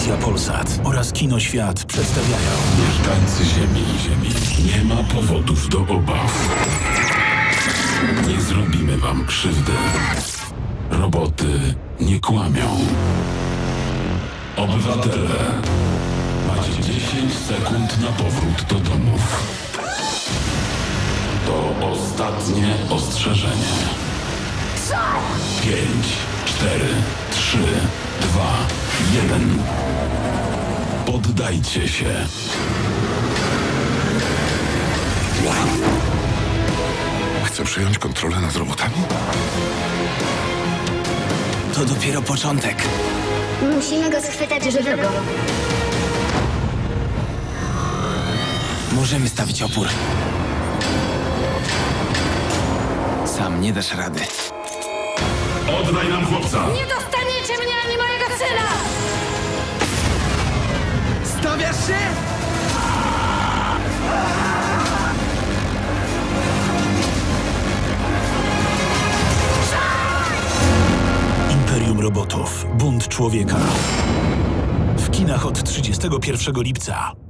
Telewizja Polsat oraz Kino Świat przedstawiają. Mieszkańcy Ziemi, nie ma powodów do obaw. Nie zrobimy wam krzywdy. Roboty nie kłamią. Obywatele, macie 10 sekund na powrót do domów. To ostatnie ostrzeżenie. 5, 4, 3, 2, 1. Poddajcie się. Chcę przejąć kontrolę nad robotami? To dopiero początek. Musimy go schwytać żywego. Możemy stawić opór. Sam nie dasz rady. Oddaj nam chłopca! Nie dostaniecie mnie ani mojego syna! Stawiasz się? Imperium Robotów. Bunt Człowieka. W kinach od 31 lipca.